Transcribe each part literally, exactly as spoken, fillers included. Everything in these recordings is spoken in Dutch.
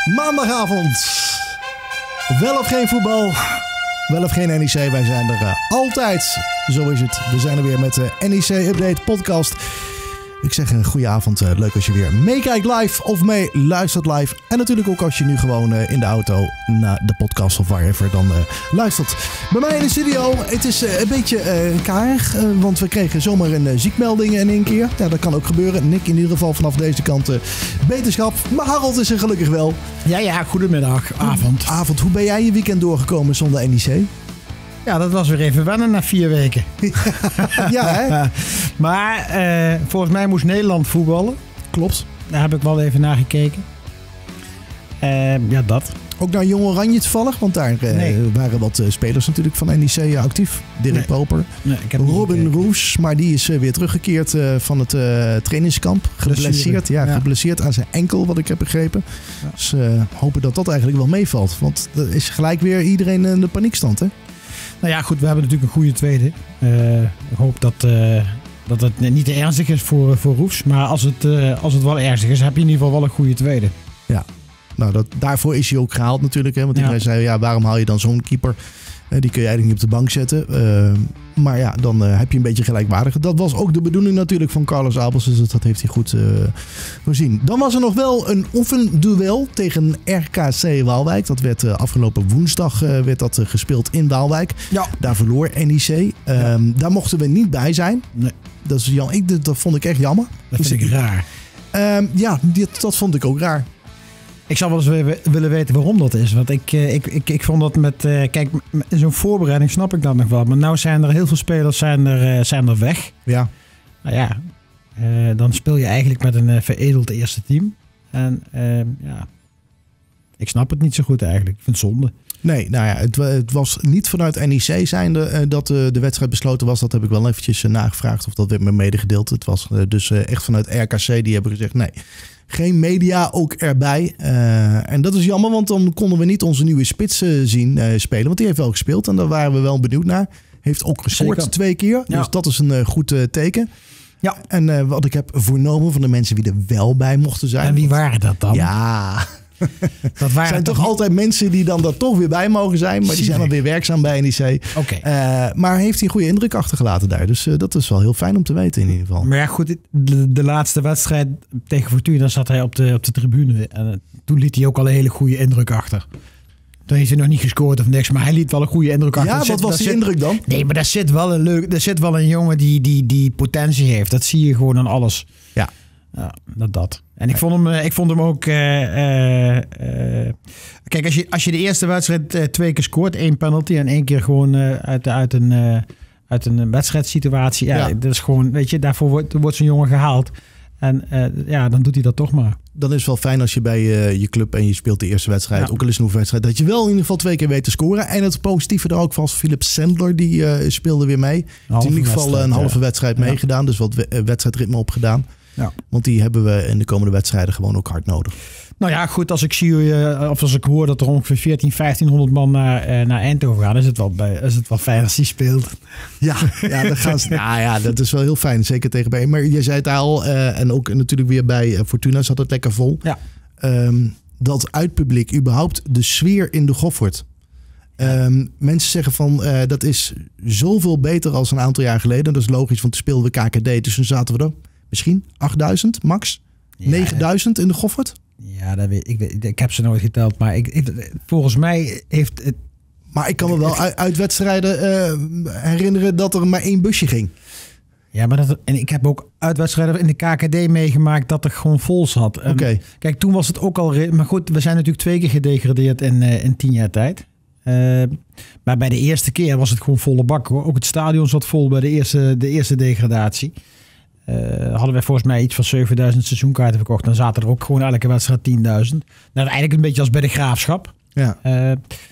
Maandagavond. Wel of geen voetbal, wel of geen N E C. Wij zijn er uh, altijd. Zo is het. We zijn er weer met de N E C Update podcast. Ik zeg een goede avond. Uh, leuk als je weer meekijkt live of mee luistert live. En natuurlijk ook als je nu gewoon uh, in de auto naar de podcast of wherever dan uh, luistert. Bij mij in de studio, het is uh, een beetje uh, karig. Uh, want we kregen zomaar een uh, ziekmelding in één keer. Ja, dat kan ook gebeuren. Nick in ieder geval vanaf deze kant uh, beterschap. Maar Harold is er gelukkig wel. Ja, ja, goedemiddag, avond. Avond. Hoe ben jij je weekend doorgekomen zonder N E C? Ja, dat was weer even wennen na vier weken. Ja, hè? Maar uh, volgens mij moest Nederland voetballen. Klopt. Daar heb ik wel even naar gekeken. Uh, ja, dat. Ook naar Jong Oranje toevallig, want daar uh, nee. waren wat uh, spelers natuurlijk van N E C uh, actief. Dirk nee. Poper, nee, ik heb Robin Roes, maar die is uh, weer teruggekeerd uh, van het uh, trainingskamp. Geblesseerd, ja, ja. geblesseerd aan zijn enkel, wat ik heb begrepen. Ja. Dus uh, hopen dat dat eigenlijk wel meevalt, want er is gelijk weer iedereen in de paniekstand, hè? Nou ja, goed, we hebben natuurlijk een goede tweede. Uh, ik hoop dat, uh, dat het niet te ernstig is voor, voor Roes. Maar als het, uh, als het wel ernstig is, heb je in ieder geval wel een goede tweede. Ja, nou dat, daarvoor is hij ook gehaald natuurlijk. Hè? Want iedereen ja. zei, ja, waarom haal je dan zo'n keeper? Uh, die kun je eigenlijk niet op de bank zetten. Uh, maar ja, dan uh, heb je een beetje gelijkwaardige. Dat was ook de bedoeling natuurlijk van Carlos Albers. Dus dat heeft hij goed uh, voorzien. Dan was er nog wel een oefenduel tegen R K C Waalwijk. Dat werd uh, afgelopen woensdag uh, werd dat, uh, gespeeld in Waalwijk. Ja. Daar verloor N E C. Uh, ja. Daar mochten we niet bij zijn. Nee. Dat, is jammer. Ik, dat vond ik echt jammer. Dat vind ik raar. Uh, ja, dit, dat vond ik ook raar. Ik zou wel eens willen weten waarom dat is. Want ik, ik, ik, ik vond dat met... Uh, kijk, in zo'n voorbereiding snap ik dat nog wel. Maar nou zijn er heel veel spelers zijn er, uh, zijn er weg. Ja. Nou ja, uh, dan speel je eigenlijk met een uh, veredeld eerste team. En uh, ja, ik snap het niet zo goed eigenlijk. Ik vind het zonde. Nee, nou ja, het, het was niet vanuit N E C zijnde uh, dat uh, de wedstrijd besloten was. Dat heb ik wel eventjes uh, nagevraagd of dat werd me medegedeeld. Het was uh, dus uh, echt vanuit R K C. Die hebben gezegd nee. Geen media ook erbij. Uh, en dat is jammer, want dan konden we niet onze nieuwe spits uh, zien uh, spelen. Want die heeft wel gespeeld en daar waren we wel benieuwd naar. Heeft ook gescoord Zeker. twee keer. Ja. Dus dat is een uh, goed uh, teken. Ja. En uh, wat ik heb vernomen van de mensen die er wel bij mochten zijn. En wie waren dat dan? Ja... Dat waren zijn toch altijd mensen die dan er toch weer bij mogen zijn. Maar die zijn dan weer werkzaam bij N E C. Okay. Uh, maar heeft hij een goede indruk achtergelaten daar. Dus uh, dat is wel heel fijn om te weten in ieder geval. Maar ja goed, de, de laatste wedstrijd tegen Fortuna zat hij op de, op de tribune. En uh, toen liet hij ook al een hele goede indruk achter. Toen heeft hij nog niet gescoord of niks, maar hij liet wel een goede indruk achter. Ja, wat zit, was die zit, indruk dan? Nee, maar daar zit wel een leuk, daar zit wel een jongen die, die, die potentie heeft. Dat zie je gewoon aan alles. Ja. Ja, dat dat. En ik vond hem, ik vond hem ook... Uh, uh, uh, kijk, als je, als je de eerste wedstrijd uh, twee keer scoort, één penalty en één keer gewoon uh, uit, uit, een, uh, uit een wedstrijdsituatie. Ja, ja, dat is gewoon, weet je, daarvoor wordt, wordt zo'n jongen gehaald. En uh, ja, dan doet hij dat toch maar. Dan is het wel fijn als je bij uh, je club en je speelt de eerste wedstrijd, ja. ook al is een oefenwedstrijd, dat je wel in ieder geval twee keer weet te scoren. En het positieve er ook was, Philip Sandler, die uh, speelde weer mee. Heeft in ieder geval een halve ja. wedstrijd meegedaan, ja. dus wat wedstrijdritme opgedaan. Ja. Want die hebben we in de komende wedstrijden gewoon ook hard nodig. Nou ja, goed, als ik zie uh, of als ik hoor dat er ongeveer veertien, vijftienhonderd man naar, uh, naar Eindhoven gaan, is het wel, bij, is het wel fijn als die speelt. Ja, ja, dan gaan ze, nou ja, dat is wel heel fijn, zeker tegen bij. Maar je zei het al, uh, en ook natuurlijk weer bij uh, Fortuna zat het lekker vol. Ja. Um, dat uitpubliek, überhaupt de sfeer in de Goffert. Um, mensen zeggen van uh, dat is zoveel beter als een aantal jaar geleden. Dat is logisch, want toen speelden we K K D, dus toen zaten we er. Misschien achtduizend max? Ja, negenduizend in de Goffert? Ja, dat weet ik. Ik, ik heb ze nooit geteld, maar ik, ik, volgens mij heeft het... Maar ik kan me wel uit, uit wedstrijden uh, herinneren dat er maar één busje ging. Ja, maar dat, en ik heb ook uitwedstrijden in de K K D meegemaakt dat er gewoon vol zat. Oké. Okay. Kijk, toen was het ook al... Maar goed, we zijn natuurlijk twee keer gedegradeerd in, uh, in tien jaar tijd. Uh, maar bij de eerste keer was het gewoon volle bak, hoor. Ook het stadion zat vol bij de eerste, de eerste degradatie. Uh, hadden wij volgens mij iets van zevenduizend seizoenkaarten verkocht. Dan zaten er ook gewoon elke wedstrijd tienduizend. Nou, eigenlijk een beetje als bij de Graafschap. Ja. Uh,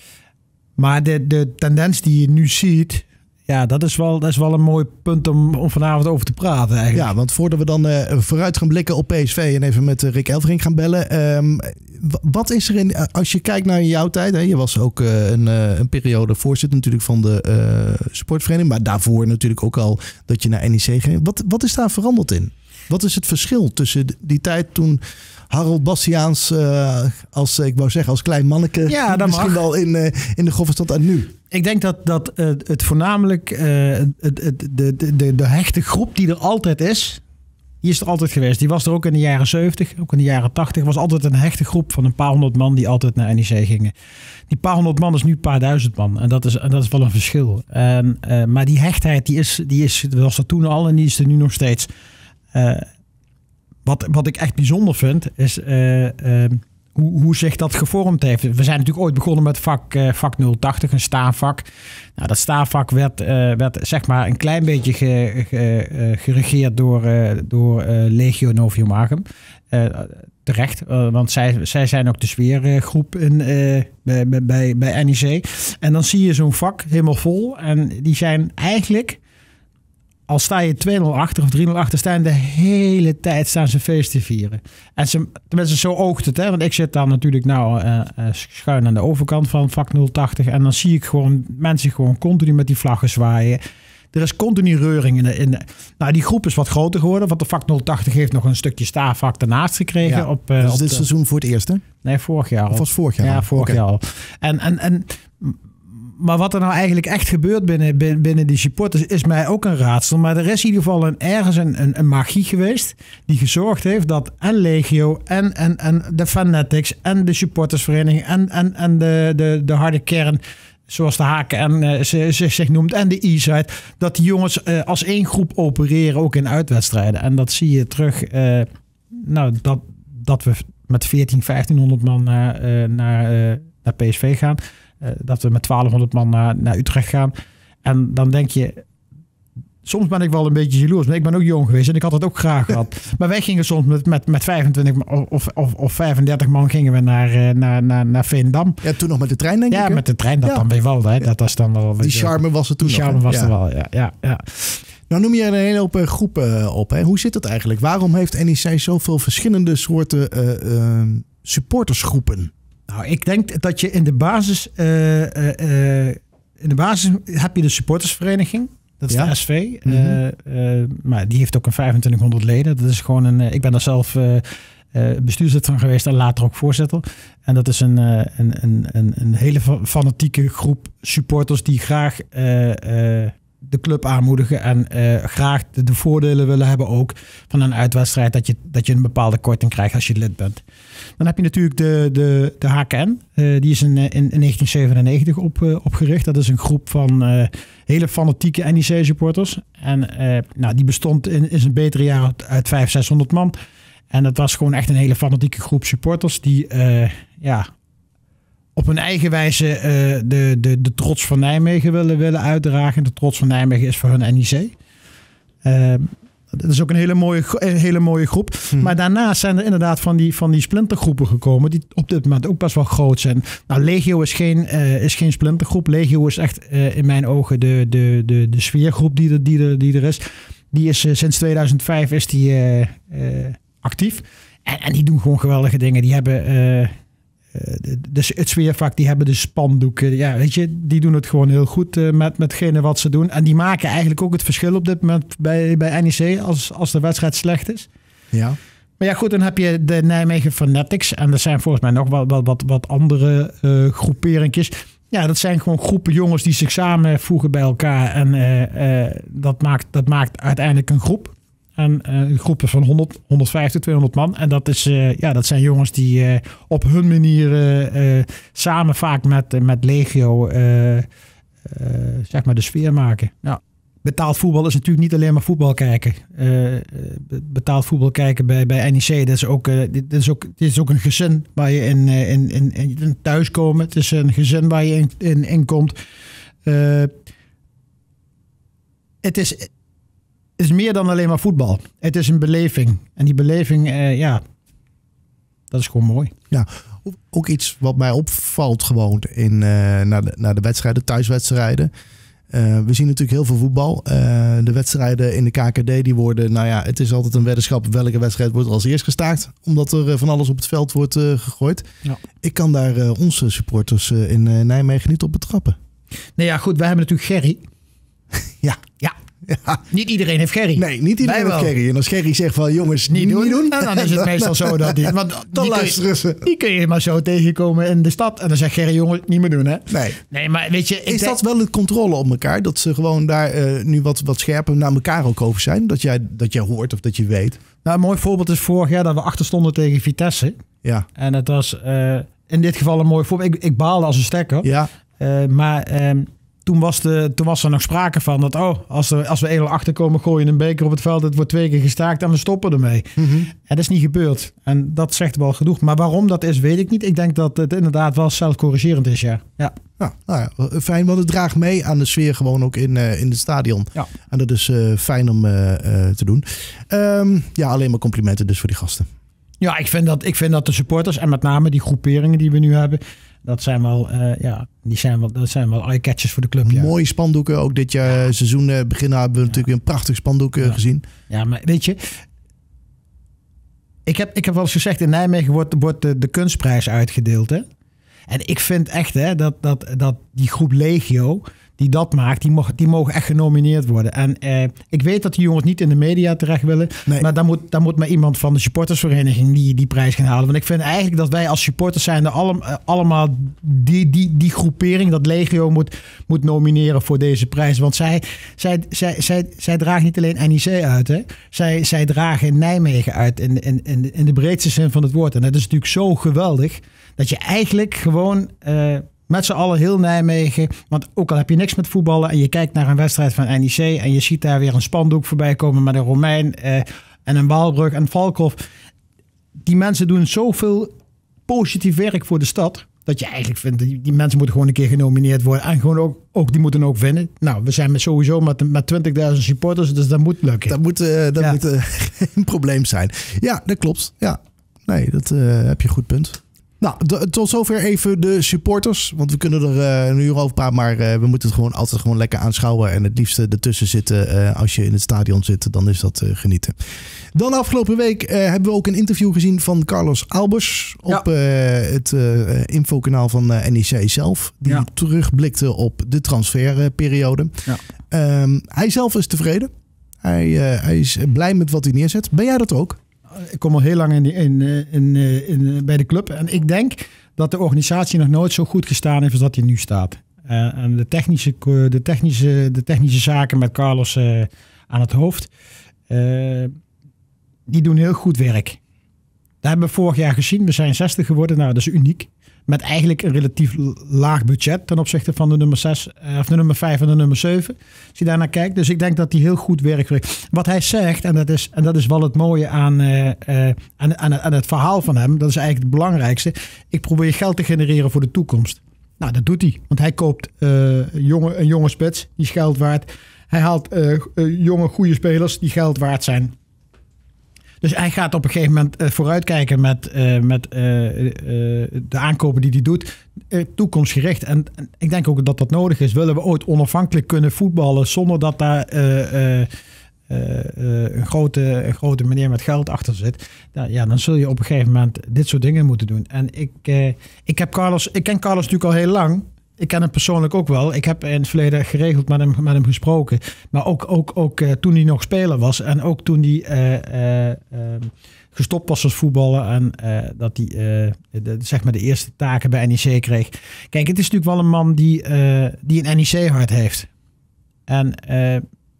maar de, de tendens die je nu ziet... Ja, dat is wel, dat is wel een mooi punt om, om vanavond over te praten eigenlijk. Ja, want voordat we dan uh, vooruit gaan blikken op P S V... en even met uh, Rick Elfrink gaan bellen... Um, wat is er in... Als je kijkt naar jouw tijd... Hè, je was ook uh, een, uh, een periode voorzitter natuurlijk van de uh, sportvereniging... maar daarvoor natuurlijk ook al dat je naar N E C ging. Wat, wat is daar veranderd in? Wat is het verschil tussen die tijd toen Harold Bastiaans, uh, als ik wou zeggen, als klein manneke, ja, dat misschien mag. wel in, uh, in de grove stond en nu? Ik denk dat, dat uh, het voornamelijk uh, het, het, de, de, de, de hechte groep die er altijd is, die is er altijd geweest. Die was er ook in de jaren zeventig, ook in de jaren tachtig. Was altijd een hechte groep van een paar honderd man die altijd naar N E C gingen. Die paar honderd man is nu een paar duizend man. En dat is, en dat is wel een verschil. En, uh, maar die hechtheid, die is, die is, dat was er toen al en die is er nu nog steeds. Uh, wat, wat ik echt bijzonder vind, is uh, uh, hoe, hoe zich dat gevormd heeft. We zijn natuurlijk ooit begonnen met vak, uh, vak nul tachtig, een staafvak. Nou, dat staafvak werd, uh, werd zeg maar een klein beetje ge, ge, uh, geregeerd door, uh, door uh, Legio Novio-Magum. Uh, terecht, uh, want zij, zij zijn ook de sfeergroep in, uh, bij, bij, bij N E C. En dan zie je zo'n vak helemaal vol. En die zijn eigenlijk, al sta je twee nul achter of drie nul achter, staan de hele tijd staan ze feest te vieren. En ze, tenminste, zo oogt het, hè? Want ik zit dan natuurlijk nou uh, uh, schuin aan de overkant van vak nul tachtig. En dan zie ik gewoon mensen gewoon continu met die vlaggen zwaaien. Er is continu reuring in de, in de... Nou, die groep is wat groter geworden. Want de vak nul tachtig heeft nog een stukje staafvak daarnaast gekregen. Ja, op, uh, dus op dit de... seizoen voor het eerst, hè? Nee, vorig jaar al. Of was vorig jaar Ja, al? vorig Okay. jaar al. En, en, en, maar wat er nou eigenlijk echt gebeurt binnen, binnen, binnen die supporters is mij ook een raadsel. Maar er is in ieder geval een, ergens een, een, een magie geweest die gezorgd heeft dat en Legio en, en, en de Fanatics en de supportersvereniging en, en, en de, de, de harde kern, zoals de H K N uh, zich, zich noemt, en de E-side, dat die jongens uh, als één groep opereren, ook in uitwedstrijden. En dat zie je terug, uh, nou, dat, dat we met veertien, vijftienhonderd man naar, uh, naar, uh, naar P S V gaan. Uh, dat we met twaalfhonderd man naar, naar Utrecht gaan. En dan denk je, soms ben ik wel een beetje jaloers. Maar ik ben ook jong geweest en ik had het ook graag gehad. Maar wij gingen soms met, met, met vijfentwintig of, of, of vijfendertig man gingen we naar, naar, naar, naar Veendam. Ja, toen nog met de trein, denk ja, ik. Ja, met de trein, dat ja. dan weer wel. Hè. Dat was dan wel die charme was er toen Die nog, charme was ja. er wel, ja. ja, ja. Nou noem je er een hele hoop uh, groepen uh, op. Hè? Hoe zit het eigenlijk? Waarom heeft N E C zoveel verschillende soorten uh, uh, supportersgroepen? Nou, ik denk dat je in de basis... Uh, uh, uh, in de basis heb je de supportersvereniging. Dat is ja. de S V. Mm-hmm. uh, uh, maar die heeft ook een vijfentwintighonderd leden. Dat is gewoon een... Uh, ik ben daar zelf uh, uh, bestuurslid van geweest en later ook voorzitter. En dat is een, uh, een, een, een, een hele fanatieke groep supporters die graag... Uh, uh, de club aanmoedigen en uh, graag de, de voordelen willen hebben ook van een uitwedstrijd, dat je, dat je een bepaalde korting krijgt als je lid bent. Dan heb je natuurlijk de, de, de H K N. Uh, die is in, in, in negentien zevenennegentig op, uh, opgericht. Dat is een groep van uh, hele fanatieke N E C supporters. En uh, nou, die bestond in, in zijn betere jaren uit vijfhonderd, zeshonderd man. En dat was gewoon echt een hele fanatieke groep supporters die uh, ja, op hun eigen wijze uh, de, de, de trots van Nijmegen willen, willen uitdragen. De trots van Nijmegen is voor hun N E C. Uh, dat is ook een hele mooie, een hele mooie groep. Hmm. Maar daarnaast zijn er inderdaad van die, van die splintergroepen gekomen die op dit moment ook best wel groot zijn. Nou, Legio is geen, uh, is geen splintergroep. Legio is echt uh, in mijn ogen de, de, de, de sfeergroep die er, die er, die er is. Die is uh, sinds tweeduizend vijf is die, uh, uh, actief. En, en die doen gewoon geweldige dingen. Die hebben... Uh, De, de, het sfeervak, die hebben de spandoeken. Ja, weet je, die doen het gewoon heel goed uh, met, metgene wat ze doen. En die maken eigenlijk ook het verschil op dit moment bij, bij N E C als, als de wedstrijd slecht is. Ja. Maar ja, goed, dan heb je de Nijmegen Fanatics. En er zijn volgens mij nog wat, wat, wat, wat andere uh, groeperingjes. Ja, dat zijn gewoon groepen jongens die zich samenvoegen bij elkaar. En uh, uh, dat, maakt, dat maakt uiteindelijk een groep. En uh, groepen van honderd, honderdvijftig, tweehonderd man. En dat, is, uh, ja, dat zijn jongens die uh, op hun manier uh, uh, samen vaak met, uh, met Legio uh, uh, zeg maar de sfeer maken. Nou, betaald voetbal is natuurlijk niet alleen maar voetbal kijken. Uh, betaald voetbal kijken bij, bij N E C, dat is ook, uh, dit is ook, dit is ook een gezin waar je in, uh, in, in, in thuiskomen. Het is een gezin waar je in, in, in komt. Uh, het is... Het is meer dan alleen maar voetbal. Het is een beleving. En die beleving, uh, ja, dat is gewoon mooi. Ja, ook iets wat mij opvalt gewoon in, uh, naar, de, naar de wedstrijden, thuiswedstrijden. Uh, we zien natuurlijk heel veel voetbal. Uh, de wedstrijden in de K K D, die worden, nou ja, het is altijd een weddenschap. Welke wedstrijd wordt er als eerst gestaakt? Omdat er uh, van alles op het veld wordt uh, gegooid. Ja. Ik kan daar uh, onze supporters uh, in uh, Nijmegen niet op betrappen. Nee, ja, goed, wij hebben natuurlijk Gerry. ja. Ja. Ja. Niet iedereen heeft Gerry. Nee, niet iedereen heeft Gerry. En als Gerry zegt van jongens, niet doen. Niet doen nou, dan is het meestal zo dat die... Want dan die luisteren ze. Die kun je maar zo tegenkomen in de stad. En dan zegt Gerry, jongens, niet meer doen, hè? Nee. Nee, maar weet je... Is dat wel de controle op elkaar? Dat ze gewoon daar uh, nu wat, wat scherper naar elkaar ook over zijn? Dat jij, dat jij hoort of dat je weet? Nou, een mooi voorbeeld is vorig jaar dat we achter stonden tegen Vitesse. Ja. En het was uh, in dit geval een mooi voorbeeld. Ik, ik baalde als een stekker. Ja. Uh, maar... Um, Toen was, de, toen was er nog sprake van dat, oh, als, er, als we één nul achterkomen, gooien een beker op het veld. Het wordt twee keer gestaakt en we stoppen ermee. Mm-hmm. En dat is niet gebeurd. En dat zegt wel genoeg. Maar waarom dat is, weet ik niet. Ik denk dat het inderdaad wel zelfcorrigerend is, ja. ja. Ja, nou ja, fijn, want het draagt mee aan de sfeer gewoon ook in, uh, in het stadion. Ja. En dat is uh, fijn om uh, uh, te doen. Um, ja, alleen maar complimenten dus voor die gasten. Ja, ik vind dat, ik vind dat de supporters en met name die groeperingen die we nu hebben... Dat zijn wel, uh, ja, die zijn wel, dat zijn wel eye-catchers voor de club. Ja. Mooie spandoeken. Ook dit jaar ja. seizoen uh, beginnen hebben we ja. natuurlijk weer een prachtig spandoek uh, ja. gezien. Ja, maar weet je... Ik heb, ik heb wel eens gezegd, in Nijmegen wordt, wordt de, de kunstprijs uitgedeeld. Hè? En ik vind echt hè, dat, dat, dat die groep Legio... die dat maakt, die, mogen, die mogen echt genomineerd worden. En eh, ik weet dat die jongens niet in de media terecht willen. Nee. Maar dan moet, dan moet maar iemand van de supportersvereniging die, die prijs gaan halen. Want ik vind eigenlijk dat wij als supporters zijn... Allem, allemaal die, die, die groepering, dat Legio moet, moet nomineren voor deze prijs. Want zij, zij, zij, zij, zij dragen niet alleen N I C uit. Hè? Zij, zij dragen Nijmegen uit in, in, in, in de breedste zin van het woord. En dat is natuurlijk zo geweldig... dat je eigenlijk gewoon... Uh, met z'n allen heel Nijmegen. Want ook al heb je niks met voetballen... en je kijkt naar een wedstrijd van N I C... en je ziet daar weer een spandoek voorbij komen... met een Romein eh, en een Waalbrug en Valkhoff. Die mensen doen zoveel positief werk voor de stad... dat je eigenlijk vindt... die, die mensen moeten gewoon een keer genomineerd worden... en gewoon ook, ook die moeten ook winnen. Nou, we zijn met sowieso met, met twintigduizend supporters... dus dat moet lukken. Dat moet, uh, dat ja. moet uh, geen probleem zijn. Ja, dat klopt. Ja. Nee, dat uh, heb je een goed punt. Nou, d- tot zover even de supporters. Want we kunnen er uh, een uur over praten. Maar uh, we moeten het gewoon altijd gewoon lekker aanschouwen. En het liefst ertussen zitten. Uh, als je in het stadion zit, dan is dat uh, genieten. Dan afgelopen week uh, hebben we ook een interview gezien van Carlos Albers. Op ja. uh, het uh, infokanaal van uh, N E C zelf. Die ja. terugblikte op de transferperiode. Ja. Um, hij zelf is tevreden. Hij, uh, hij is blij met wat hij neerzet. Ben jij dat ook? Ik kom al heel lang in, in, in, in, in, bij de club. En ik denk dat de organisatie nog nooit zo goed gestaan heeft als dat hij nu staat. Uh, en de technische, de, technische, de technische zaken met Carlos uh, aan het hoofd. Uh, die doen heel goed werk. Dat hebben we vorig jaar gezien. We zijn zestig geworden. Nou, dat is uniek. Met eigenlijk een relatief laag budget ten opzichte van de nummer zes, of de nummer vijf en de nummer zeven. Als je daarnaar kijkt. Dus ik denk dat hij heel goed werk verricht. Wat hij zegt, en dat is, en dat is wel het mooie aan, uh, uh, aan, aan, aan het verhaal van hem. Dat is eigenlijk het belangrijkste. Ik probeer geld te genereren voor de toekomst. Nou, dat doet hij. Want hij koopt uh, jonge, een jonge spits, die is geld waard. Hij haalt uh, uh, jonge, goede spelers die geld waard zijn. Dus hij gaat op een gegeven moment uh, vooruitkijken met, uh, met uh, uh, de aankopen die hij doet. Uh, toekomstgericht. En, en ik denk ook dat dat nodig is. Willen we ooit onafhankelijk kunnen voetballen zonder dat daar uh, uh, uh, uh, een, grote, een grote meneer met geld achter zit. Nou, ja, dan zul je op een gegeven moment dit soort dingen moeten doen. En ik, uh, ik, heb Carlos, ik ken Carlos natuurlijk al heel lang. Ik ken hem persoonlijk ook wel. Ik heb in het verleden geregeld met hem, met hem gesproken. Maar ook, ook, ook uh, toen hij nog speler was. En ook toen hij uh, uh, uh, gestopt was als voetballer. En uh, dat hij uh, de, zeg maar de eerste taken bij N E C kreeg. Kijk, het is natuurlijk wel een man die, uh, die een N E C-hart heeft. En uh,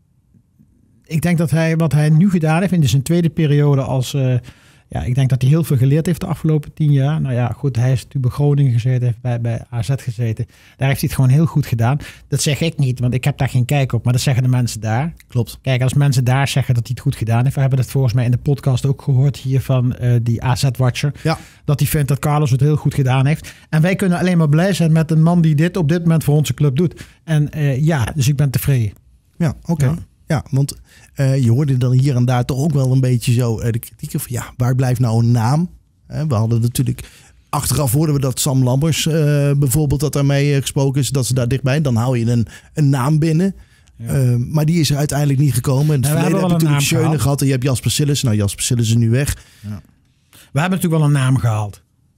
ik denk dat hij wat hij nu gedaan heeft in zijn tweede periode als... Uh, Ja, ik denk dat hij heel veel geleerd heeft de afgelopen tien jaar. Nou ja, goed, hij is natuurlijk bij Groningen gezeten, heeft bij, bij A Z gezeten. Daar heeft hij het gewoon heel goed gedaan. Dat zeg ik niet, want ik heb daar geen kijk op. Maar dat zeggen de mensen daar. Klopt. Kijk, als mensen daar zeggen dat hij het goed gedaan heeft. We hebben dat volgens mij in de podcast ook gehoord hier van uh, die A Z-watcher. Ja. Dat hij vindt dat Carlos het heel goed gedaan heeft. En wij kunnen alleen maar blij zijn met een man die dit op dit moment voor onze club doet. En uh, ja, dus ik ben tevreden. Ja, oké. Okay. Ja. Ja, want uh, je hoorde dan hier en daar toch ook wel een beetje zo uh, de kritiek van ja, waar blijft nou een naam? Uh, we hadden natuurlijk, achteraf hoorden we dat Sam Lammers uh, bijvoorbeeld dat daarmee uh, gesproken is, dat ze daar dichtbij, dan hou je een, een naam binnen. Ja. Uh, maar die is er uiteindelijk niet gekomen. In het ja, verleden heb je natuurlijk Schöne gehad en je hebt Jasper Sillis. Nou, Jasper Sillis is nu weg. Ja. We hebben natuurlijk wel een naam gehaald.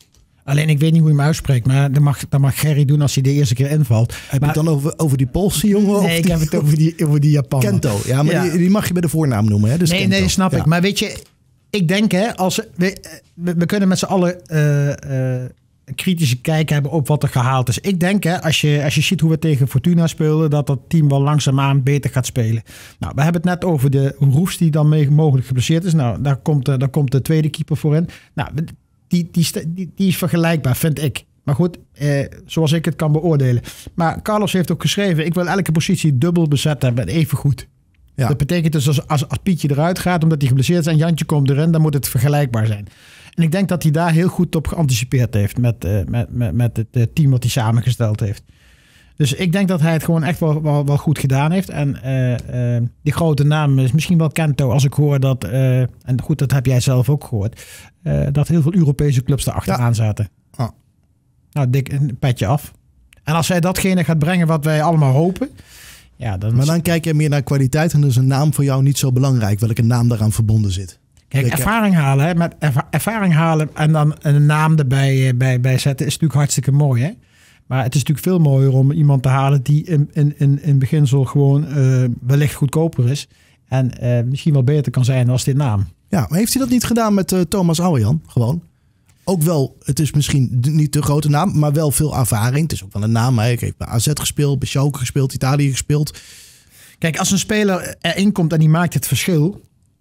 Alleen ik weet niet hoe je hem uitspreekt, maar dat mag, dat mag Gerry doen als hij de eerste keer invalt. Heb maar, je het dan over, over die Poolse jongen? Nee, ik heb het over die, over die Japaner. Kento, ja, maar ja. Die, die mag je bij de voornaam noemen. Hè? Dus nee, Kento. nee, snap ja. ik. Maar weet je, ik denk hè, als we, we, we kunnen met z'n allen uh, uh, een kritische kijk hebben op wat er gehaald is. Ik denk hè, als je, als je ziet hoe we tegen Fortuna spelen, dat dat team wel langzaamaan beter gaat spelen. Nou, we hebben het net over de Roefs die dan mee mogelijk geblesseerd is. Nou, daar komt, uh, daar komt de tweede keeper voor in. Nou, die, die, die, die is vergelijkbaar, vind ik. Maar goed, eh, zoals ik het kan beoordelen. Maar Carlos heeft ook geschreven, ik wil elke positie dubbel bezet hebben en even goed. Ja. Dat betekent dus als, als, als Pietje eruit gaat, omdat hij geblesseerd is en Jantje komt erin, dan moet het vergelijkbaar zijn. En ik denk dat hij daar heel goed op geanticipeerd heeft met, uh, met, met, met het uh, team wat hij samengesteld heeft. Dus ik denk dat hij het gewoon echt wel, wel, wel goed gedaan heeft. En uh, uh, die grote naam is misschien wel Kento, als ik hoor dat, uh, en goed, dat heb jij zelf ook gehoord, uh, dat heel veel Europese clubs erachteraan ja. zaten. Oh. Nou, dik een petje af. En als hij datgene gaat brengen wat wij allemaal hopen. Ja, dan maar dan kijk je meer naar kwaliteit en dus een naam voor jou niet zo belangrijk, welke naam daaraan verbonden zit. Kijk, ervaring halen, hè, met erva- ervaring halen en dan een naam erbij bij, bij zetten is natuurlijk hartstikke mooi. Hè? Maar het is natuurlijk veel mooier om iemand te halen die in, in, in, in beginsel gewoon uh, wellicht goedkoper is. En uh, misschien wel beter kan zijn als dit naam. Ja, maar heeft hij dat niet gedaan met uh, Thomas Ouwejan? Gewoon. Ook wel, het is misschien niet de grote naam, maar wel veel ervaring. Het is ook wel een naam. Hij heeft bij A Z gespeeld, bij Schalke gespeeld, Italië gespeeld. Kijk, als een speler erin komt en die maakt het verschil,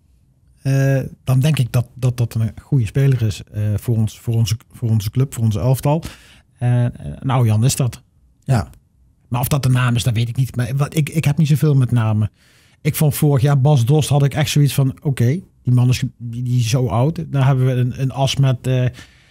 uh, dan denk ik dat dat, dat een goede speler is uh, voor, ons, voor, onze, voor onze club, voor onze elftal. Uh, nou, Jan is dat. Ja. ja. Maar of dat de naam is, dat weet ik niet. Maar wat, ik, ik heb niet zoveel met namen. Ik vond vorig jaar Bas Dost had ik echt zoiets van, oké, okay, die man is, die, die is zo oud. Dan hebben we een, een as met uh,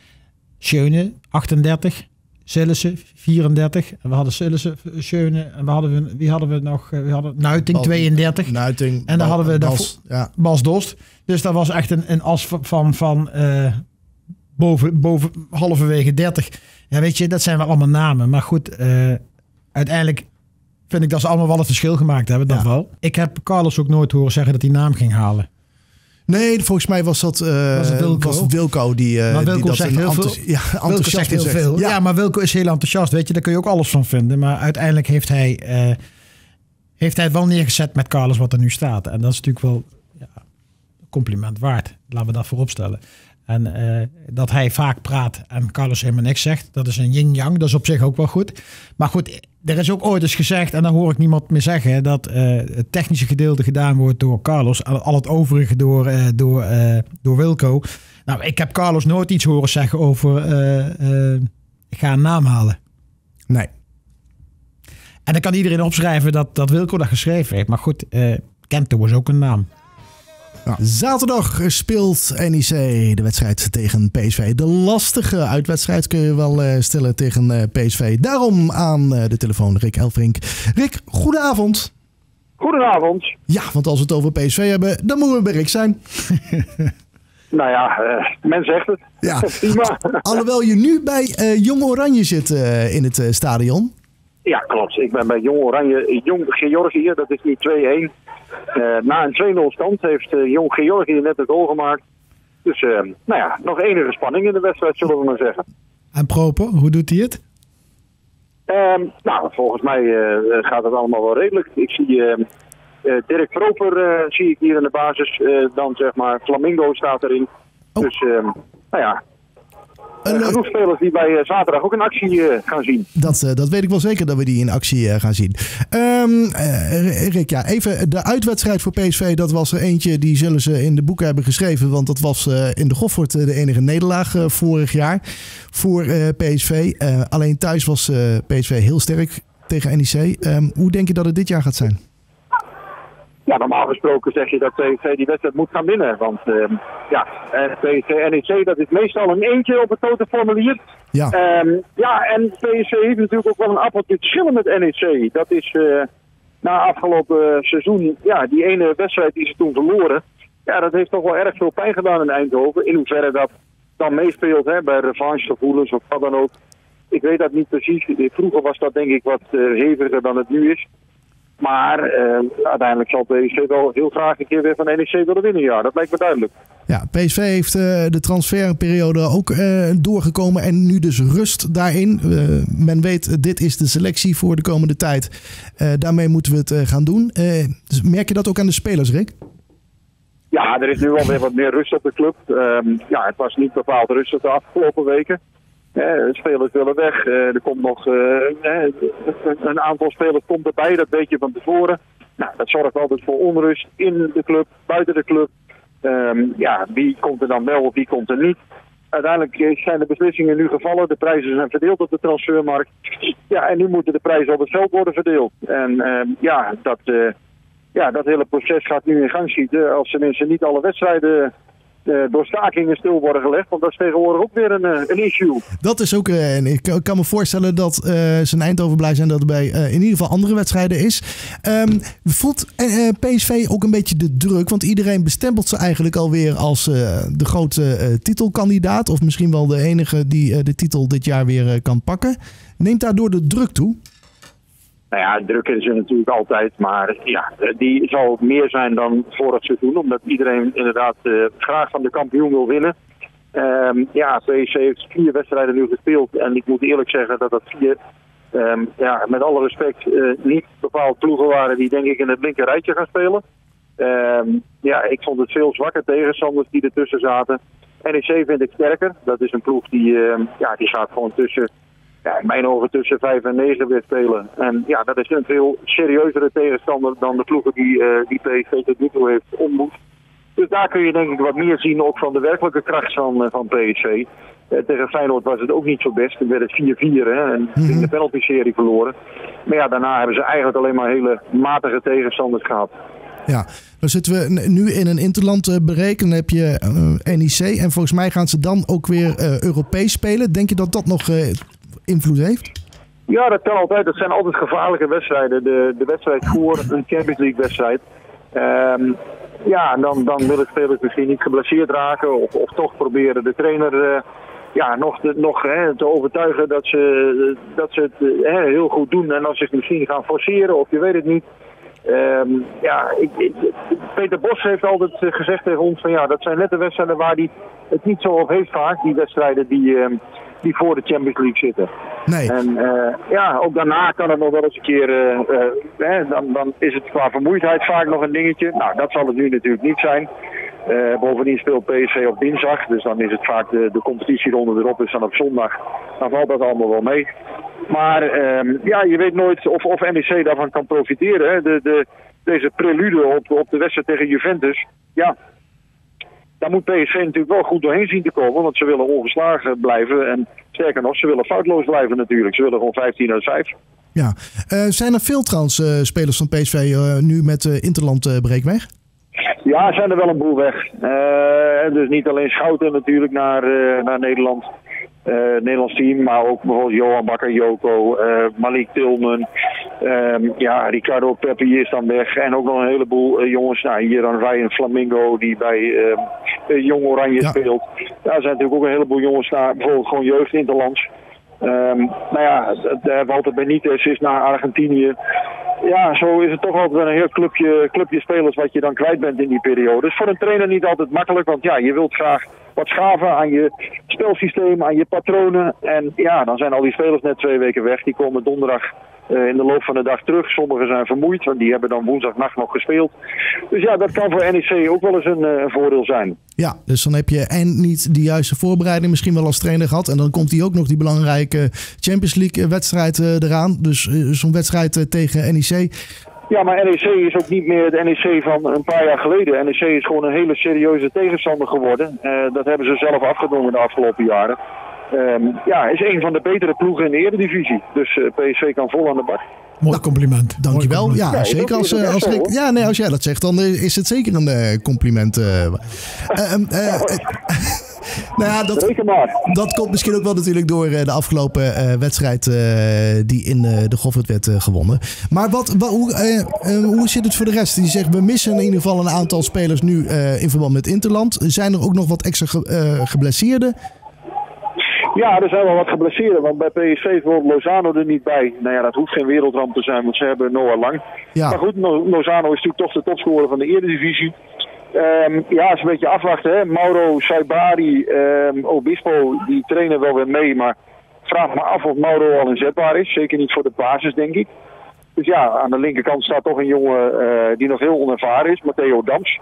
Schöne, achtendertig. Sillissen, vierendertig. En we hadden Sillissen, Schöne. En we hadden, wie hadden we nog? We hadden Nuiting, tweeëndertig. Nuiting. En dan hadden we Bas, de, ja. Bas Dost. Dus dat was echt een, een as van, van uh, boven, boven halverwege dertig. Ja, weet je, dat zijn wel allemaal namen. Maar goed, uh, uiteindelijk vind ik dat ze allemaal wel het verschil gemaakt hebben. Dat ja. wel. Ik heb Carlos ook nooit horen zeggen dat hij naam ging halen. Nee, volgens mij was dat uh, was het Wilco. Was het Wilco die, uh, maar Wilco die dat zegt heel enthousi- veel. Ja, Wilco zegt heel zegt. veel. Ja. ja, maar Wilco is heel enthousiast. Weet je, daar kun je ook alles van vinden. Maar uiteindelijk heeft hij, uh, heeft hij het wel neergezet met Carlos wat er nu staat. En dat is natuurlijk wel ja, een compliment waard. Laten we dat voorop stellen. En uh, dat hij vaak praat en Carlos helemaal niks zegt. Dat is een yin-yang. Dat is op zich ook wel goed. Maar goed, er is ook ooit eens gezegd, en dan hoor ik niemand meer zeggen, dat uh, het technische gedeelte gedaan wordt door Carlos. Al het overige door, uh, door, uh, door Wilco. Nou, ik heb Carlos nooit iets horen zeggen over, uh, uh, ik ga een naam halen. Nee. En dan kan iedereen opschrijven dat, dat Wilco dat geschreven heeft. Maar goed, uh, Kento was ook een naam. Ja. Zaterdag speelt N E C de wedstrijd tegen P S V. De lastige uitwedstrijd kun je wel uh, stellen tegen uh, P S V. Daarom aan uh, de telefoon Rick Elfrink. Rick, goedenavond. Goedenavond. Ja, want als we het over P S V hebben, dan moeten we bij Rick zijn. Nou ja, uh, men zegt het. Ja. Prima. Alhoewel je nu bij uh, Jong Oranje zit uh, in het uh, stadion. Ja, klopt. Ik ben bij Jong Oranje, Jong Georgië, dat is nu twee-een. Uh, na een twee nul stand heeft uh, Jong Georgië net het goal gemaakt. Dus uh, nou ja, nog enige spanning in de wedstrijd, zullen we maar zeggen. En Proper, hoe doet hij het? Um, nou, volgens mij uh, gaat het allemaal wel redelijk. Ik zie uh, uh, Dirk Proper uh, zie ik hier in de basis. Uh, dan zeg maar Flamingo staat erin. Oh. Dus uh, nou ja. Uh, uh, genoeg spelers die bij uh, zaterdag ook in actie uh, gaan zien. Dat, uh, dat weet ik wel zeker dat we die in actie uh, gaan zien. Um, uh, Rick, ja, even de uitwedstrijd voor P S V. Dat was er eentje, die zullen ze in de boeken hebben geschreven. Want dat was uh, in de Goffert de enige nederlaag uh, vorig jaar voor uh, P S V. Uh, alleen thuis was uh, P S V heel sterk tegen N E C. Um, hoe denk je dat het dit jaar gaat zijn? Ja, normaal gesproken zeg je dat P S V die wedstrijd moet gaan winnen. Want uh, ja, P S V N E C, dat is meestal een eentje op het totenformulier. Ja. Um, ja, en P S V heeft natuurlijk ook wel een appeltje te schillen met N E C. Dat is uh, na afgelopen uh, seizoen, ja, die ene wedstrijd die ze toen verloren. Ja, dat heeft toch wel erg veel pijn gedaan in Eindhoven. In hoeverre dat dan meespeelt, hè, bij revanchegevoelens of wat dan ook. Ik weet dat niet precies. Vroeger was dat denk ik wat uh, heviger dan het nu is. Maar uh, uiteindelijk zal P S V wel heel graag een keer weer van N E C willen winnen. Ja, dat lijkt me duidelijk. Ja, P S V heeft uh, de transferperiode ook uh, doorgekomen en nu dus rust daarin. Uh, men weet, dit is de selectie voor de komende tijd. Uh, daarmee moeten we het uh, gaan doen. Uh, dus merk je dat ook aan de spelers, Rick? Ja, er is nu alweer wat meer rust op de club. Um, ja, het was niet bepaald rustig de afgelopen weken. Uh, de spelers willen weg. Uh, er komt nog uh, uh, een aantal spelers komt erbij, dat weet je van tevoren. Nou, dat zorgt altijd voor onrust in de club, buiten de club. Um, ja, wie komt er dan wel of wie komt er niet? Uiteindelijk zijn de beslissingen nu gevallen. De prijzen zijn verdeeld op de transfermarkt. Ja, en nu moeten de prijzen op het veld worden verdeeld. En um, ja, dat, uh, ja, dat hele proces gaat nu in gang schieten. Als tenminste niet alle wedstrijden uh, door stakingen stil worden gelegd. Want dat is tegenwoordig ook weer een, uh, een issue. Dat is ook, uh, en ik kan me voorstellen dat uh, ze in Eindhoven blij zijn dat het bij uh, in ieder geval andere wedstrijden is. Um, voelt uh, P S V ook een beetje de druk? Want iedereen bestempelt ze eigenlijk alweer als uh, de grote uh, titelkandidaat. Of misschien wel de enige die uh, de titel dit jaar weer uh, kan pakken. Neemt daardoor de druk toe? Nou ja, druk is er natuurlijk altijd, maar ja, die zal meer zijn dan vorig seizoen, omdat iedereen inderdaad uh, graag van de kampioen wil winnen. Um, ja, P S V heeft vier wedstrijden nu gespeeld en ik moet eerlijk zeggen dat dat vier, um, ja, met alle respect, uh, niet bepaald ploegen waren die denk ik in het linker rijtje gaan spelen. Um, ja, ik vond het veel zwakke tegenstanders die ertussen zaten. N E C vind ik sterker, dat is een ploeg die, uh, ja, die gaat gewoon tussen... Ja, in mijn ogen tussen vijf en negen weer spelen. En ja, dat is een veel serieuzere tegenstander dan de ploegen die, uh, die P S V tot nu toe heeft ontmoet. Dus daar kun je denk ik wat meer zien ook van de werkelijke kracht van, uh, van P S V. Uh, tegen Feyenoord was het ook niet zo best. Dan werd het vier vier hè, en in de penalty-serie verloren. Maar ja, daarna hebben ze eigenlijk alleen maar hele matige tegenstanders gehad. Ja, dan zitten we nu in een interland berekenen. Dan heb je uh, N E C en volgens mij gaan ze dan ook weer uh, Europees spelen. Denk je dat dat nog... Uh, invloed heeft? Ja, dat kan altijd. Dat zijn altijd gevaarlijke wedstrijden. De, de wedstrijd voor een Champions League wedstrijd. Um, ja, dan, dan willen spelers misschien niet geblesseerd raken. Of, of toch proberen de trainer uh, ja, nog, te, nog hè, te overtuigen dat ze, dat ze het uh, heel goed doen. En dan zich misschien gaan forceren of je weet het niet. Um, ja, ik, ik, Peter Bos heeft altijd gezegd tegen ons van ja, dat zijn net de wedstrijden waar hij het niet zo op heeft vaak. Die wedstrijden die... Um, die voor de Champions League zitten. Nee. En uh, ja, ook daarna kan het nog wel eens een keer, uh, uh, hè, dan, dan is het qua vermoeidheid vaak nog een dingetje. Nou, dat zal het nu natuurlijk niet zijn. Uh, bovendien speelt P S V op dinsdag, dus dan is het vaak de, de competitieronde erop is dan op zondag. Dan valt dat allemaal wel mee. Maar uh, ja, je weet nooit of, of N E C daarvan kan profiteren. Hè. De, de, deze prelude op, op de wedstrijd tegen Juventus, ja... Daar moet P S V natuurlijk wel goed doorheen zien te komen, want ze willen ongeslagen blijven. En sterker nog, ze willen foutloos blijven natuurlijk. Ze willen gewoon vijftien uit vijf. Ja, uh, zijn er veel trouwens uh, spelers van P S V uh, nu met uh, Interland uh, breekweg? Ja, zijn er wel een boel weg. Uh, dus niet alleen Schouten natuurlijk naar, uh, naar Nederland. Uh, het Nederlands team, maar ook bijvoorbeeld Johan Bakker-Joko, uh, Malik Tilman, um, ja, Ricardo Pepi is dan weg. En ook nog een heleboel uh, jongens, nou hier dan Ryan Flamingo die bij uh, uh, Jong Oranje ja. speelt. Daar zijn natuurlijk ook een heleboel jongens naar bijvoorbeeld gewoon jeugd interlands. Um, nou ja, uh, Walter Benitez is naar Argentinië. Ja, zo is het toch altijd een heel clubje, clubje spelers wat je dan kwijt bent in die periode. Dus voor een trainer niet altijd makkelijk, want ja, je wilt graag wat schaven aan je spelsysteem, aan je patronen. En ja, dan zijn al die spelers net twee weken weg. Die komen donderdag uh, in de loop van de dag terug. Sommigen zijn vermoeid, want die hebben dan woensdagnacht nog gespeeld. Dus ja, dat kan voor N E C ook wel eens een, uh, een voordeel zijn. Ja, dus dan heb je en niet de juiste voorbereiding misschien wel als trainer gehad. En dan komt hij ook nog die belangrijke Champions League wedstrijd uh, eraan. Dus uh, zo'n wedstrijd uh, tegen N E C... Ja, maar N E C is ook niet meer het N E C van een paar jaar geleden. N E C is gewoon een hele serieuze tegenstander geworden. Uh, dat hebben ze zelf afgedwongen de afgelopen jaren. Um, ja, is een van de betere ploegen in de Eredivisie. Dus uh, P S V kan vol aan de bak. Mooi compliment. Dankjewel. Ja, ja, zeker als, als, als ik, ja, nee, als jij dat zegt, dan is het zeker een uh, compliment. Uh, uh, uh, uh, nou ja, dat, dat komt misschien ook wel natuurlijk door uh, de afgelopen uh, wedstrijd uh, die in uh, de Goffert werd uh, gewonnen. Maar wat, wat, hoe, uh, uh, hoe zit het voor de rest? Die zegt, we missen in ieder geval een aantal spelers nu uh, in verband met Interland. Zijn er ook nog wat extra ge, uh, geblesseerden? Ja, er zijn wel wat geblesseerden, want bij P S V is bijvoorbeeld Lozano er niet bij. Nou ja, dat hoeft geen wereldramp te zijn, want ze hebben Noah Lang. Ja. Maar goed, Lozano is natuurlijk toch de topscorer van de Eredivisie. Um, ja, het is een beetje afwachten, hè. Mauro, Saibari, um, Obispo, die trainen wel weer mee, maar vraag me af of Mauro al inzetbaar is. Zeker niet voor de basis, denk ik. Dus ja, aan de linkerkant staat toch een jongen uh, die nog heel onervaren is, Matteo Dams.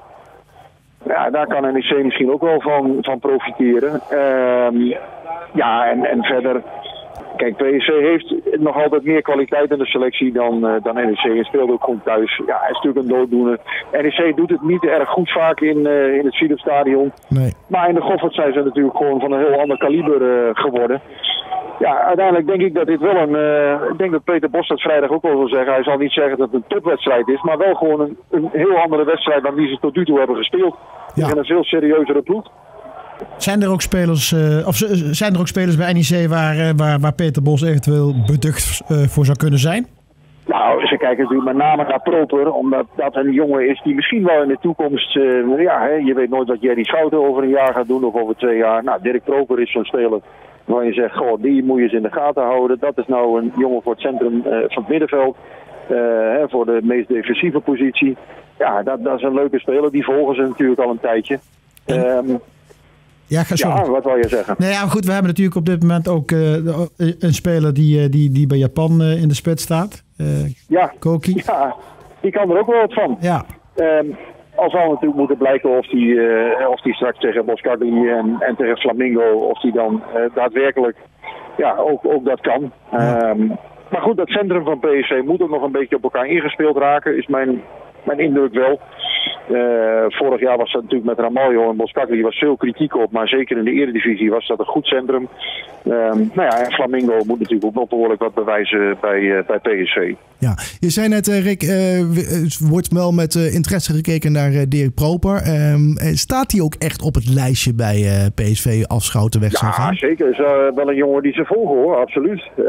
Ja, daar kan N E C misschien ook wel van, van profiteren. Um, ja, en, en verder... Kijk, P S V heeft nog altijd meer kwaliteit in de selectie dan, uh, dan N E C. En speelt ook goed thuis. Ja, hij is natuurlijk een dooddoener. N E C doet het niet erg goed vaak in, uh, in het Philipsstadion. Nee. Maar in de Goffert zijn ze natuurlijk gewoon van een heel ander kaliber uh, geworden. Ja, uiteindelijk denk ik dat dit wel een... Uh, ik denk dat Peter Bos dat vrijdag ook wel wil zeggen. Hij zal niet zeggen dat het een topwedstrijd is. Maar wel gewoon een, een heel andere wedstrijd dan die ze tot nu toe hebben gespeeld. Ja. Tegen een veel serieuzere ploeg. Zijn er ook spelers, uh, of zijn er ook spelers bij N E C waar, uh, waar, waar Peter Bos eventueel beducht uh, voor zou kunnen zijn? Nou, ze kijken natuurlijk met name naar Proper, omdat dat een jongen is die misschien wel in de toekomst... Uh, ja, hè, je weet nooit wat Jerry Schouten over een jaar gaat doen of over twee jaar. Nou, Dirk Proper is zo'n speler waar je zegt, goh, die moet je eens in de gaten houden. Dat is nou een jongen voor het centrum uh, van het middenveld, uh, hè, voor de meest defensieve positie. Ja, dat, dat is een leuke speler, die volgen ze natuurlijk al een tijdje. Um, Ja, ja, wat wil je zeggen? Nee, ja, goed, we hebben natuurlijk op dit moment ook uh, een speler die, die, die bij Japan uh, in de spits staat. Uh, ja. Koki. Ja, die kan er ook wel wat van. Ja. Um, al zal natuurlijk moeten blijken of die, uh, of die straks tegen Boskagli en, en tegen Flamingo, of die dan uh, daadwerkelijk ja, ook, ook dat kan. Ja. Um, maar goed, dat centrum van P S V moet ook nog een beetje op elkaar ingespeeld raken, is mijn, mijn indruk wel. Uh, vorig jaar was dat natuurlijk met Ramaljo en Boskagli was veel kritiek op, maar zeker in de Eredivisie was dat een goed centrum. Um, nou ja, en Flamingo moet natuurlijk ook nog behoorlijk wat bewijzen bij, uh, bij P S V. Ja, je zei net, uh, Rick, uh, wordt wel met uh, interesse gekeken naar uh, Dirk Proper. Um, staat hij ook echt op het lijstje bij uh, P S V als Schouten weg zou gaan? Ja, zeker. Is uh, wel een jongen die ze volgen, hoor, absoluut. Uh,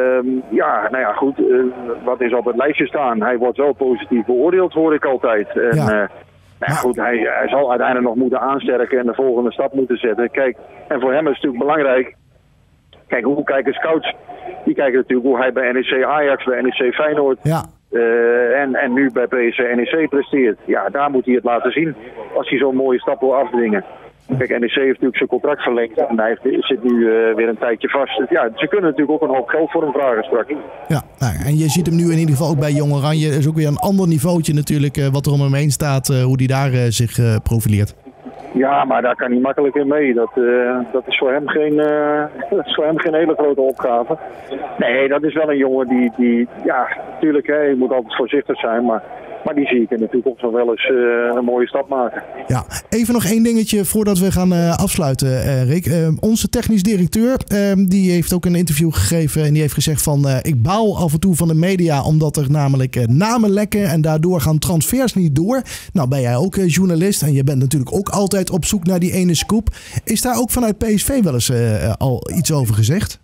ja, nou ja, goed. Uh, wat is op het lijstje staan? Hij wordt wel positief beoordeeld, hoor ik altijd. En, ja. uh, Nou ja, goed, hij, hij zal uiteindelijk nog moeten aansterken en de volgende stap moeten zetten. Kijk, en voor hem is het natuurlijk belangrijk. Kijk, hoe kijken scouts? Die kijken natuurlijk hoe hij bij N E C Ajax, bij N E C Feyenoord ja. uh, en, en nu bij P S V N E C presteert. Ja, daar moet hij het laten zien als hij zo'n mooie stap wil afdwingen. Kijk, N E C heeft natuurlijk zijn contract verlengd en hij heeft, zit nu uh, weer een tijdje vast. Dus ja, ze kunnen natuurlijk ook een hoop geld voor hem vragen straks. Ja, nou, en je ziet hem nu in ieder geval ook bij Jong Oranje. Er is ook weer een ander niveautje natuurlijk uh, wat er om hem heen staat, uh, hoe hij daar uh, zich uh, profileert. Ja, maar daar kan hij makkelijk in mee. Dat, uh, dat, is voor hem geen, uh, dat is voor hem geen hele grote opgave. Nee, dat is wel een jongen die, die ja, natuurlijk, hè, je moet altijd voorzichtig zijn, maar... Maar die zie ik in de toekomst nog wel eens uh, een mooie stap maken. Ja, even nog één dingetje voordat we gaan uh, afsluiten, uh, Rick. Uh, onze technisch directeur, uh, die heeft ook een interview gegeven en die heeft gezegd van... Uh, ik baal af en toe van de media omdat er namelijk uh, namen lekken en daardoor gaan transfers niet door. Nou ben jij ook uh, journalist en je bent natuurlijk ook altijd op zoek naar die ene scoop. Is daar ook vanuit P S V wel eens uh, al iets over gezegd?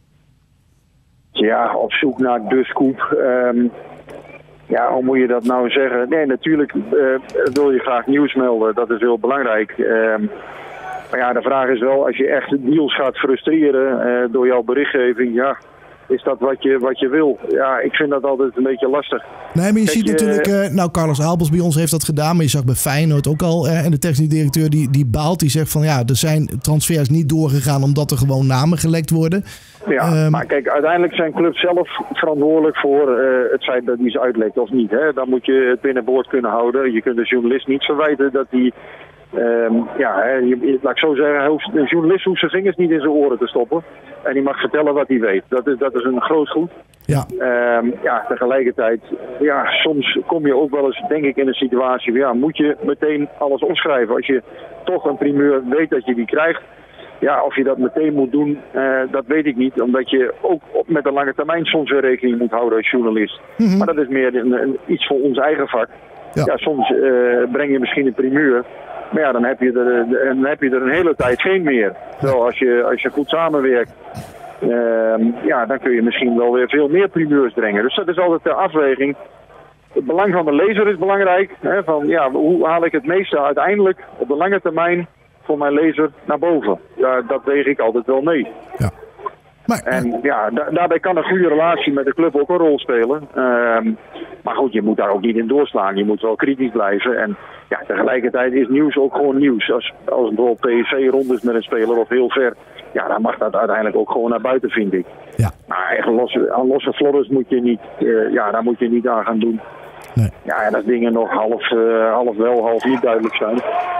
Ja, op zoek naar de scoop... Um... Ja, hoe moet je dat nou zeggen? Nee, natuurlijk uh, wil je graag nieuws melden. Dat is heel belangrijk. Uh, maar ja, de vraag is wel, als je echt deals gaat frustreren uh, door jouw berichtgeving, ja, is dat wat je, wat je wil? Ja, ik vind dat altijd een beetje lastig. Nee, maar je Kijk, ziet je, natuurlijk... Uh, nou, Carlos Albers bij ons heeft dat gedaan, maar je zag bij Feyenoord ook al. Uh, en de technisch directeur die, die baalt, die zegt van ja, er zijn transfers niet doorgegaan omdat er gewoon namen gelekt worden. Ja, um, maar kijk, uiteindelijk zijn clubs zelf verantwoordelijk voor uh, het feit dat die ze uitlekt of niet. Hè? Dan moet je het binnenboord kunnen houden. Je kunt de journalist niet verwijten dat die... Um, ja, hè, je, laat ik zo zeggen, de journalist hoeft zijn vingers niet in zijn oren te stoppen. En die mag vertellen wat hij weet. Dat is, dat is een groot goed. Ja. Um, ja, tegelijkertijd, ja, soms kom je ook wel eens, denk ik, in een situatie... Ja, moet je meteen alles opschrijven. Als je toch een primeur weet dat je die krijgt... Ja, of je dat meteen moet doen, uh, dat weet ik niet. Omdat je ook met een lange termijn soms weer rekening moet houden als journalist. Mm-hmm. Maar dat is meer een, een, iets voor ons eigen vak. Ja. Ja, soms uh, breng je misschien een primeur. Maar ja, dan heb je er, dan heb je er een hele tijd geen meer. Terwijl als je, als je goed samenwerkt, uh, ja, dan kun je misschien wel weer veel meer primeurs brengen. Dus dat is altijd de afweging. Het belang van de lezer is belangrijk. Hè, van, ja, hoe haal ik het meeste uiteindelijk op de lange termijn voor mijn lezer naar boven? Ja, dat weeg ik altijd wel mee. Ja. Maar, en ja, da daarbij kan een goede relatie met de club ook een rol spelen. Um, maar goed, je moet daar ook niet in doorslaan. Je moet wel kritisch blijven. En ja, tegelijkertijd is nieuws ook gewoon nieuws. Als, als bijvoorbeeld P S V rond is met een speler of heel ver, ja, dan mag dat uiteindelijk ook gewoon naar buiten, vind ik. Ja. Maar echt losse, aan losse florres moet je niet, uh, ja, daar moet je niet aan gaan doen. Nee. Ja, en als dingen nog half, uh, half wel, half niet duidelijk zijn,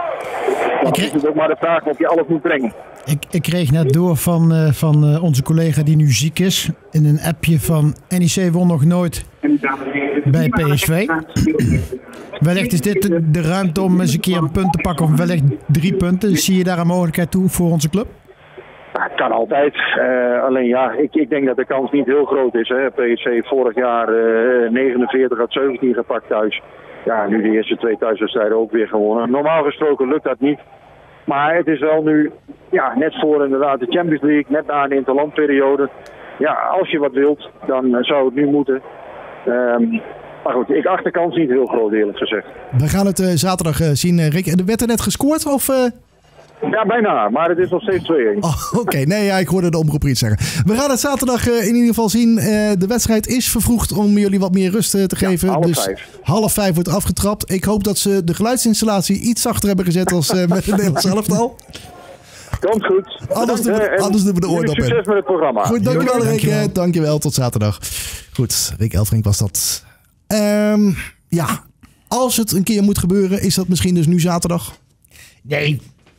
dan is het ook maar de vraag of je alles moet brengen. Ik, ik kreeg net door van, uh, van uh, onze collega die nu ziek is, in een appje van N E C won nog nooit bij P S V. Wellicht is dit de, de ruimte om eens een keer een punt te pakken, of wellicht drie punten. Zie je daar een mogelijkheid toe voor onze club? Ja, het kan altijd. Uh, alleen ja, ik, ik denk dat de kans niet heel groot is. Hè. P S V vorig jaar uh, negenenveertig uit zeventien gepakt thuis. Ja, nu de eerste twee thuiswedstrijden ook weer gewonnen. Normaal gesproken lukt dat niet. Maar het is wel nu, ja, net voor inderdaad de Champions League, net na een interlandperiode. Ja, als je wat wilt, dan zou het nu moeten. Um, maar goed, ik acht de kans niet heel groot, eerlijk gezegd. We gaan het uh, zaterdag uh, zien, uh, Rick. Er werd er net gescoord, of... Uh... Ja, bijna, maar het is nog steeds twee-een. Oh, Oké, okay. nee, ja, ik hoorde de omroep iets zeggen. We gaan het zaterdag uh, in ieder geval zien. Uh, de wedstrijd is vervroegd om jullie wat meer rust uh, te geven. Ja, half dus vijf. half vijf wordt afgetrapt. Ik hoop dat ze de geluidsinstallatie iets zachter hebben gezet als uh, met het Nederlands elftal. Komt goed. Anders doen we, anders doen we de oordop in. Succes met het programma. Goed, dankjewel Rick. Dankjewel. dankjewel, tot zaterdag. Goed, Rick Elfrink was dat. Um, ja, als het een keer moet gebeuren, is dat misschien dus nu zaterdag? Nee.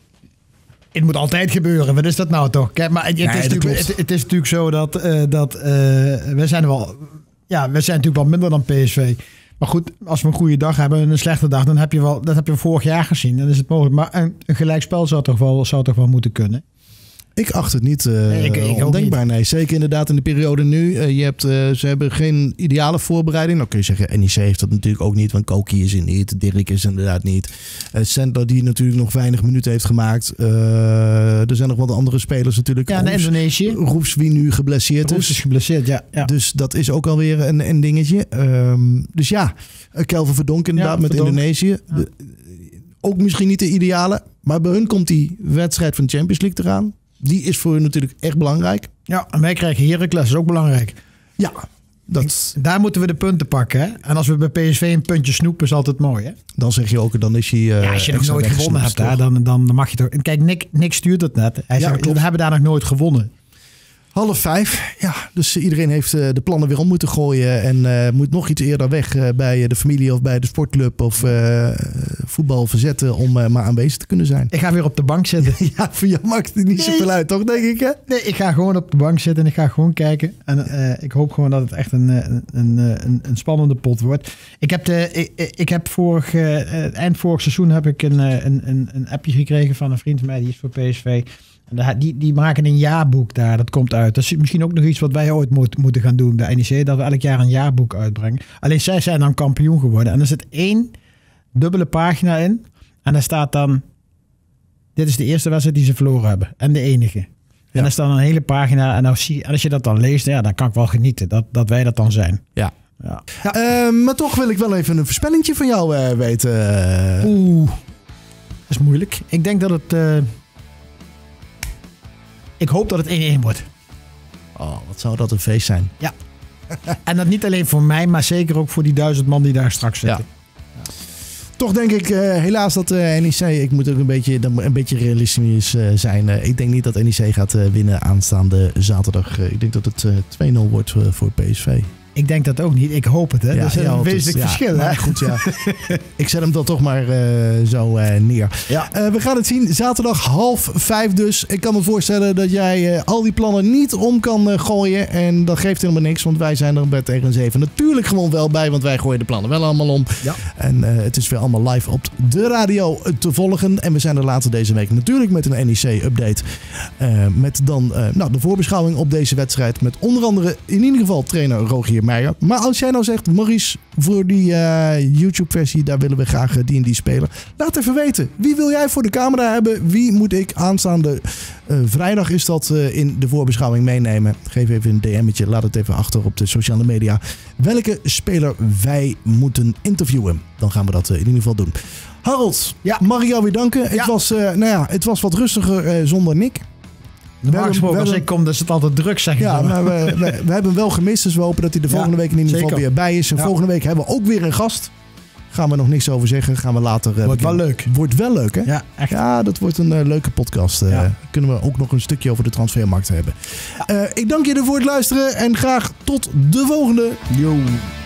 Het moet altijd gebeuren. Wat is dat nou toch? Kijk, maar het, nee, is, natuurlijk, het, het is natuurlijk zo dat, uh, dat uh, we zijn er wel. Ja, we zijn natuurlijk wel minder dan P S V. Maar goed, als we een goede dag hebben en een slechte dag, dan heb je wel. Dat heb je vorig jaar gezien. Dan is het mogelijk. Maar een, een gelijkspel zou toch wel, zou toch wel moeten kunnen. Ik acht het niet uh, nee, ik, ik ondenkbaar. Nee, zeker inderdaad in de periode nu. Uh, je hebt, uh, ze hebben geen ideale voorbereiding. Dan kun je zeggen, N E C heeft dat natuurlijk ook niet. Want Koki is er niet. Dirk is inderdaad niet. Uh, Sendler die natuurlijk nog weinig minuten heeft gemaakt. Uh, er zijn nog wat andere spelers natuurlijk. Ja, naar Indonesië. Roefs wie nu geblesseerd Roefs is. is geblesseerd, ja, ja. Dus dat is ook alweer een, een dingetje. Um, dus ja, Kelvin Verdonk inderdaad ja, met Verdonk. Indonesië. Ja. De, ook misschien niet de ideale. Maar bij hun komt die wedstrijd van de Champions League eraan. Die is voor hun natuurlijk echt belangrijk. Ja, en wij krijgen Heracles, is ook belangrijk. Ja, dat... daar moeten we de punten pakken. Hè? En als we bij P S V een puntje snoepen, is altijd mooi. Hè? Dan zeg je ook, dan is hij... Uh, ja, als je nog nooit gewonnen hebt, daar, dan, dan mag je toch... En kijk, Nick, Nick stuurt het net. Hij ja, zegt, we hebben daar nog nooit gewonnen. Half vijf, ja. Dus iedereen heeft uh, de plannen weer om moeten gooien. En uh, moet nog iets eerder weg uh, bij de familie of bij de sportclub of uh, voetbal verzetten om uh, maar aanwezig te kunnen zijn. Ik ga weer op de bank zitten. Ja, voor jou maakt het niet nee. zoveel uit, toch, denk ik? Hè? Nee, ik ga gewoon op de bank zitten en ik ga gewoon kijken. En uh, ik hoop gewoon dat het echt een, een, een, een, een spannende pot wordt. Ik heb, de, ik, ik heb vorig, uh, eind vorig seizoen heb ik een, een, een, een appje gekregen van een vriend van mij, die is voor P S V. Die, die maken een jaarboek daar, dat komt uit. Dat is misschien ook nog iets wat wij ooit moet, moeten gaan doen bij N E C. Dat we elk jaar een jaarboek uitbrengen. Alleen zij zijn dan kampioen geworden. En er zit één dubbele pagina in. En daar staat dan... Dit is de eerste wedstrijd die ze verloren hebben. En de enige. Ja. En daar staat een hele pagina. En als, je, als je dat dan leest, ja, dan kan ik wel genieten. Dat, dat wij dat dan zijn. Ja. Ja. Ja. Uh, maar toch wil ik wel even een voorspellingje van jou uh, weten. Oeh. Dat is moeilijk. Ik denk dat het... Uh, Ik hoop dat het één-één wordt. Oh, wat zou dat een feest zijn. Ja. En dat niet alleen voor mij, maar zeker ook voor die duizend man die daar straks zitten. Ja. Ja. Toch denk ik uh, helaas dat uh, N E C... Ik moet ook een beetje, een beetje realistisch uh, zijn. Uh, ik denk niet dat N E C gaat uh, winnen aanstaande zaterdag. Uh, ik denk dat het uh, twee nul wordt uh, voor P S V. Ik denk dat ook niet. Ik hoop het. Hè? Ja, dat is een ja, wezenlijk ja, verschil. Hè? Goed, ja. Ik zet hem dan toch maar uh, zo uh, neer. Ja. Uh, we gaan het zien. Zaterdag half vijf dus. Ik kan me voorstellen dat jij uh, al die plannen niet om kan uh, gooien. En dat geeft helemaal niks. Want wij zijn er bij tegen zeven natuurlijk gewoon wel bij. Want wij gooien de plannen wel allemaal om. Ja. En uh, het is weer allemaal live op de radio te volgen. En we zijn er later deze week natuurlijk met een N E C-update. Uh, met dan uh, nou, de voorbeschouwing op deze wedstrijd. Met onder andere in ieder geval trainer Rogier Meijer. Maar als jij nou zegt, Maurice, voor die uh, YouTube-versie, daar willen we graag D en D spelen. Laat even weten. Wie wil jij voor de camera hebben? Wie moet ik aanstaande uh, vrijdag is dat uh, in de voorbeschouwing meenemen? Geef even een D M'tje. Laat het even achter op de sociale media. Welke speler wij moeten interviewen. Dan gaan we dat uh, in ieder geval doen. Harold, ja. mag ik jou weer danken. Ja. Het, was, uh, nou ja, het was wat rustiger uh, zonder Nick. Normaal gesproken, als ik kom, dan is het altijd druk, zeg Ja, ik maar we, we, we hebben hem wel gemist. Dus we hopen dat hij de volgende ja, week in ieder geval weer bij is. En ja. volgende week hebben we ook weer een gast. Gaan we nog niks over zeggen. Gaan we later... Wordt wel leuk. Wordt wel leuk, hè? Ja, echt. Ja, dat wordt een uh, leuke podcast. Uh, ja. Kunnen we ook nog een stukje over de transfermarkt hebben. Uh, ik dank jullie voor het luisteren. En graag tot de volgende. Yo.